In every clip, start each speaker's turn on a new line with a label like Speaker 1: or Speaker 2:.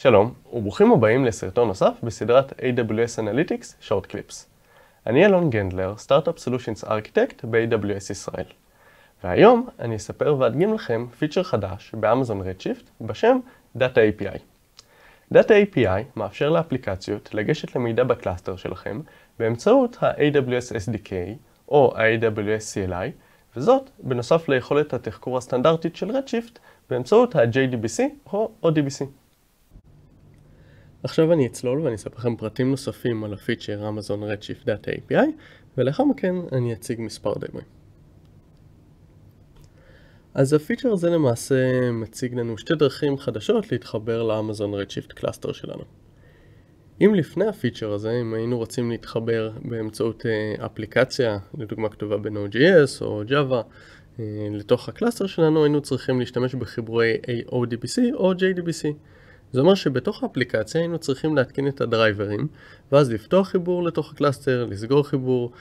Speaker 1: שלום, וברוכים הבאים לסרטון נוסף בסדרת AWS Analytics Shortclips. אני אלון גנדלר, סטארט-אפ סולושנס ארכיטקט ב-AWS ישראל. והיום אני אספר ואדגים לכם פיצ'ר חדש באמזון רדשיפט בשם Data API. Data API מאפשר לאפליקציות לגשת למידע בקלאסטר שלכם באמצעות ה-AWS SDK או ה-AWS CLI, וזאת בנוסף ליכולת התחקור הסטנדרטית של רדשיפט באמצעות ה-JDBC או ODBC. עכשיו אני אצלול ואני אספר לכם פרטים נוספים על הפיצ'ר אמזון רדשיפט Data API, ולאחר מכן אני אציג מספר דמויים. אז הפיצ'ר הזה למעשה מציג לנו שתי דרכים חדשות להתחבר לאמזון רדשיפט קלאסטר שלנו. אם לפני הפיצ'ר הזה, אם היינו רוצים להתחבר באמצעות אפליקציה, לדוגמה כתובה ב-Node.js או Java, לתוך הקלאסטר שלנו, היינו צריכים להשתמש בחיבורי ODBC או JDBC. זה אומר שבתוך האפליקציה היינו צריכים להתקין את הדרייברים, ואז לפתוח חיבור לתוך הקלאסטר, לסגור חיבור,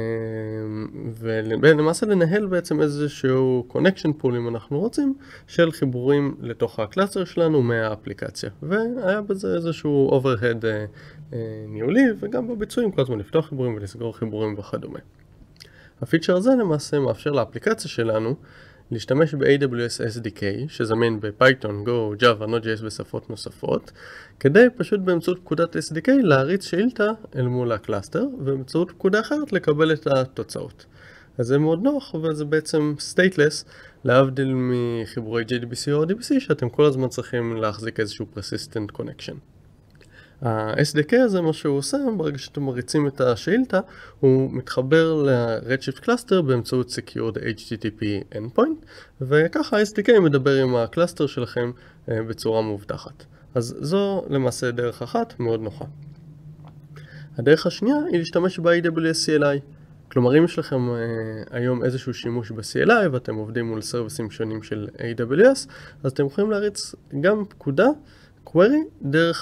Speaker 1: ולמעשה לנהל בעצם איזשהו connection pool אם אנחנו רוצים, של חיבורים לתוך הקלאסטר שלנו מהאפליקציה. והיה בזה איזשהו overhead ניהולי, וגם בביצועים כל הזמן לפתוח חיבורים ולסגור חיבורים וכדומה. הפיצ'ר הזה למעשה מאפשר לאפליקציה שלנו להשתמש ב-AWS SDK, שזמין בפייתון, Go, Java, Node.js ושפות נוספות, כדי פשוט באמצעות פקודת SDK להריץ שאילתה אל מול הקלאסטר, ובאמצעות פקודה אחרת לקבל את התוצאות. אז זה מאוד נוח, וזה בעצם stateless, להבדיל מחיבורי JDBC או ODBC, שאתם כל הזמן צריכים להחזיק איזשהו persistent connection. ה-SDK הזה, מה שהוא עושה, ברגע שאתם מריצים את השאילתה, הוא מתחבר ל-Redshift Cluster באמצעות Secured HTTP Endpoint, וככה ה-SDK מדבר עם הקלאסטר שלכם בצורה מובטחת. אז זו למעשה דרך אחת מאוד נוחה. הדרך השנייה היא להשתמש ב-AWS CLI. כלומר, אם יש לכם היום איזשהו שימוש ב-CLI ואתם עובדים מול סרוויסים שונים של AWS, אז אתם יכולים להריץ גם פקודה query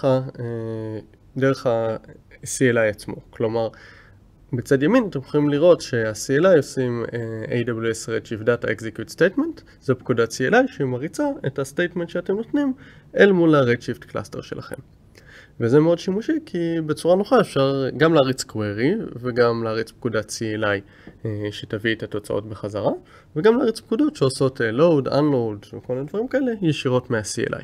Speaker 1: דרך ה-CLI עצמו. כלומר, בצד ימין אתם יכולים לראות שה-CLI עושים AWS Redshift Data Execute Statement. זו פקודת CLI שהיא מריצה את ה-statement שאתם נותנים אל מול ה-Redshift Cluster שלכם. וזה מאוד שימושי כי בצורה נוחה אפשר גם להריץ query וגם להריץ פקודת CLI שתביא את התוצאות בחזרה, וגם להריץ פקודות שעושות load, unload וכל מיני דברים כאלה ישירות מה-CLI.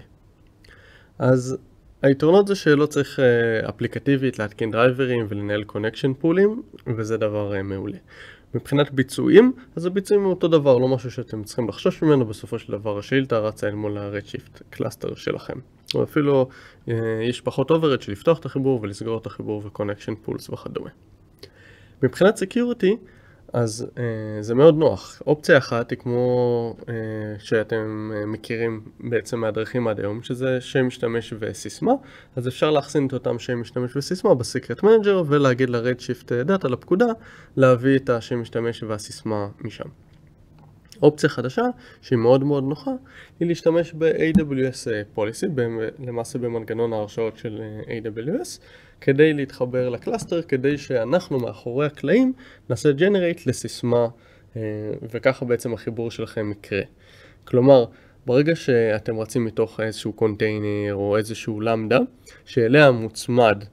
Speaker 1: אז היתרונות זה שלא צריך אפליקטיבית להתקין דרייברים ולנהל קונקשן פולים, וזה דבר מעולה. מבחינת ביצועים, אז הביצועים הוא אותו דבר, לא משהו שאתם צריכים לחשוש ממנו. בסופו של דבר השאילתה רצה אל מול הרדשיפט קלאסטר שלכם. או אפילו יש פחות overhead של לפתוח את החיבור ולסגור את החיבור וקונקשן פולס וכדומה. מבחינת סקיוריטי, אז זה מאוד נוח. אופציה אחת היא כמו שאתם מכירים בעצם מהדרכים עד היום, שזה שם משתמש וסיסמה. אז אפשר להחסין את אותם שם משתמש וסיסמה בסיקרט מנג'ר ולהגיד לרדשיפט דאטה לפקודה להביא את השם משתמש והסיסמה משם. אופציה חדשה שהיא מאוד מאוד נוחה היא להשתמש ב-AWS Policy, למעשה במנגנון ההרשאות של AWS, כדי להתחבר לקלאסטר, כדי שאנחנו מאחורי הקלעים נעשה generate לסיסמה, וככה בעצם החיבור שלכם יקרה. כלומר, ברגע שאתם רצים מתוך איזשהו קונטיינר או איזשהו למדה, שאליה מוצמד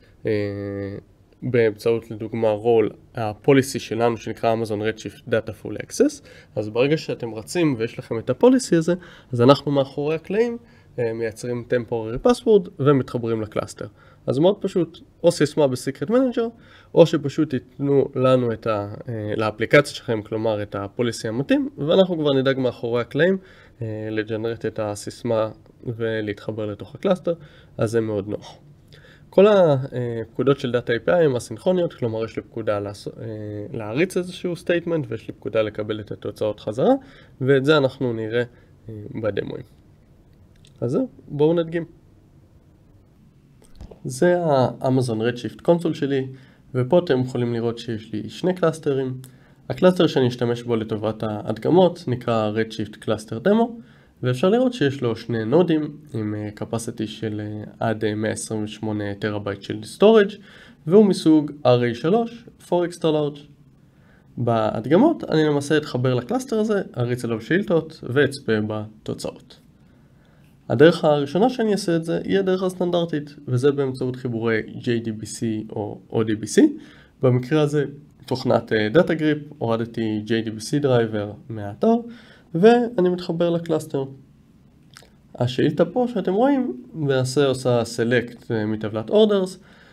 Speaker 1: באמצעות לדוגמה רול הפוליסי שלנו שנקרא אמזון רדשיפט דאטה פול אקסס, אז ברגע שאתם רצים ויש לכם את הפוליסי הזה, אז אנחנו מאחורי הקלעים מייצרים temporary password ומתחברים לקלאסטר. אז מאוד פשוט, או סיסמה בסיקרט מנג'ר, או שפשוט ייתנו לנו לאפליקציה שלכם, כלומר את הפוליסי המתאים, ואנחנו כבר נדאג מאחורי הקלעים לג'נרט את הסיסמה ולהתחבר לתוך הקלאסטר, אז זה מאוד נוח. כל הפקודות של Data API הן הסינכרוניות, כלומר יש לי פקודה להריץ איזשהו statement ויש לי פקודה לקבל את התוצאות חזרה, ואת זה אנחנו נראה בדמוים. אז זהו, בואו נדגים. זה האמזון רדשיפט קונסול שלי, ופה אתם יכולים לראות שיש לי שני קלאסטרים. הקלאסטר שאני אשתמש בו לטובת ההדגמות נקרא Redshift Cluster Demo, ואפשר לראות שיש לו שני נודים עם capacity של עד 128 טראבייט של storage, והוא מסוג RA3 for extra large. בהדגמות אני למעשה אתחבר לקלאסטר הזה, אריץ עליו שאילתות ואצפה בתוצאות. הדרך הראשונה שאני אעשה את זה היא הדרך הסטנדרטית, וזה באמצעות חיבורי JDBC או ODBC. במקרה הזה תוכנת Data Grip, הורדתי JDBC דרייבר מהאתר, ואני מתחבר לקלאסטר. השאילתה פה שאתם רואים, עושה Select מטבלת Orders,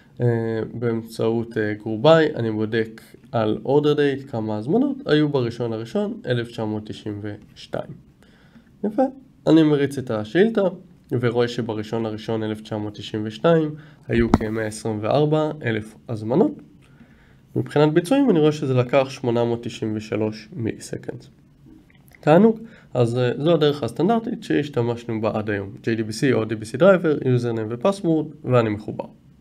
Speaker 1: באמצעות Group By, אני בודק על Order Date כמה הזמנות היו בראשון לראשון 1992. יפה, אני מריץ את השאילתה ורואה שבראשון לראשון 1992 היו כ-124,000 הזמנות. מבחינת ביצועים אני רואה שזה לקח 893 מיליסקנד. תענוג, אז זו הדרך הסטנדרטית שהשתמשנו בה עד היום. JDBC או ODBC Driver, Username ופסוורד, ואני מחובר.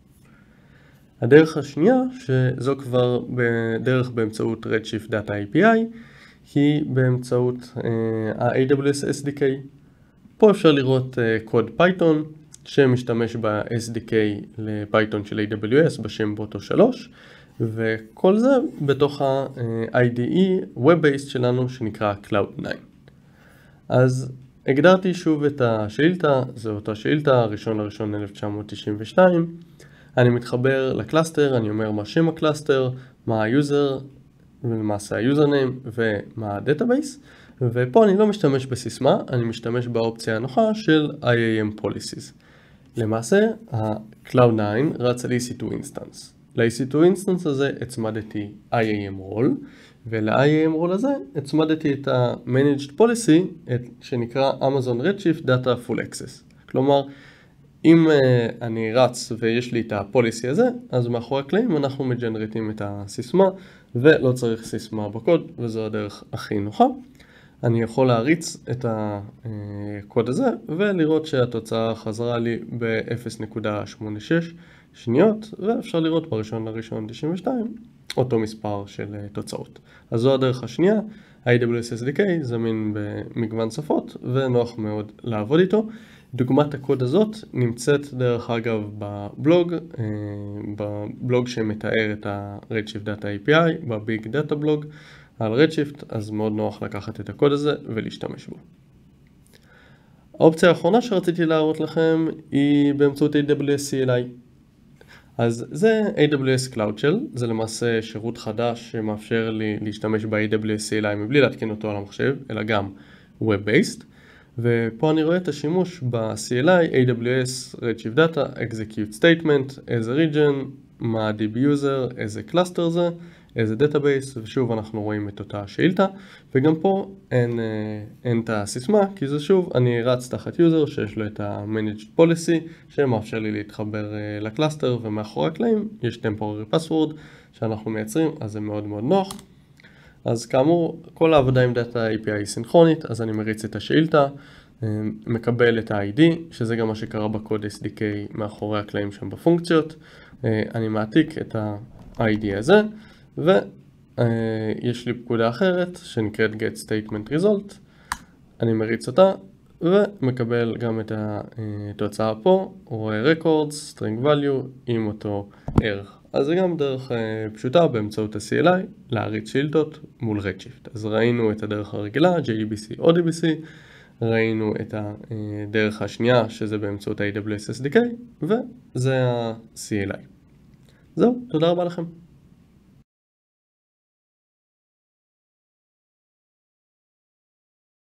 Speaker 1: הדרך השנייה, שזו כבר דרך באמצעות Redshift Data API, היא באמצעות ה-AWS SDK. פה אפשר לראות קוד פייתון שמשתמש ב-SDK לפייתון של AWS בשם בוטו 3, וכל זה בתוך ה-IDE Web-Based שלנו שנקרא Cloud9. אז הגדרתי שוב את השאילתה, זו אותה שאילתה, ראשון לראשון 1992. אני מתחבר לקלאסטר, אני אומר מה שם הקלאסטר, מה היוזר, ולמעשה היוזרניים ומה הדאטאבייס, ופה אני לא משתמש בסיסמה, אני משתמש באופציה הנוחה של IAM Policies. למעשה, ה-Cloud9 רץ על EC2 Instance. ל-EC2 Instance הזה הצמדתי IAM Role, ול-IAM Role הזה הצמדתי את ה-Managed Policy שנקרא Amazon Redshift Data Full Access. כלומר, אם אני רץ ויש לי את הפוליסי הזה, אז מאחורי הקלעים אנחנו מג'נרטים את הסיסמה, ולא צריך סיסמה בקוד, וזו הדרך הכי נוחה. אני יכול להריץ את הקוד הזה, ולראות שהתוצאה חזרה לי ב-0.86 שניות, ואפשר לראות בראשון לראשון 92, אותו מספר של תוצאות. אז זו הדרך השנייה, AWS SDK זמין במגוון שפות, ונוח מאוד לעבוד איתו. דוגמת הקוד הזאת נמצאת דרך אגב בבלוג שמתאר את ה-Redshift Data API, בביג דאטה בלוג על Redshift, אז מאוד נוח לקחת את הקוד הזה ולהשתמש בו. האופציה האחרונה שרציתי להראות לכם היא באמצעות AWS CLI. אז זה AWS Cloud Shell, זה למעשה שירות חדש שמאפשר לי להשתמש ב-AWS CLI מבלי להתקין אותו על המחשב, אלא גם Web-Based. ופה אני רואה את השימוש ב-CLI, AWS Redshift Data, Execute Statement, איזה region, מה DB user, איזה cluster זה, איזה database, ושוב אנחנו רואים את אותה שאילתה, וגם פה אין את הסיסמה, כי זה שוב, אני רץ תחת user שיש לו את ה-Managed Policy, שמאפשר לי להתחבר לקלאסטר, ומאחורי הקלעים יש temporary password שאנחנו מייצרים, אז זה מאוד מאוד נוח. אז כאמור, כל העבודה עם דאטה API היא סינכרונית, אז אני מריץ את השאילתה, מקבל את ה-ID, שזה גם מה שקרה בקוד SDK מאחורי הקלעים שם בפונקציות. אני מעתיק את ה-ID הזה, ויש לי פקודה אחרת שנקראת get statement result. אני מריץ אותה, ומקבל גם את התוצאה פה, רואה records, string value, עם אותו ערך. אז זה גם דרך פשוטה באמצעות ה-CLI להריץ שאילתות מול Redshift. אז ראינו את הדרך הרגילה, JDBC או ODBC, ראינו את הדרך השנייה שזה באמצעות ה-AWS SDK, וזה ה-CLI. זהו, תודה רבה לכם.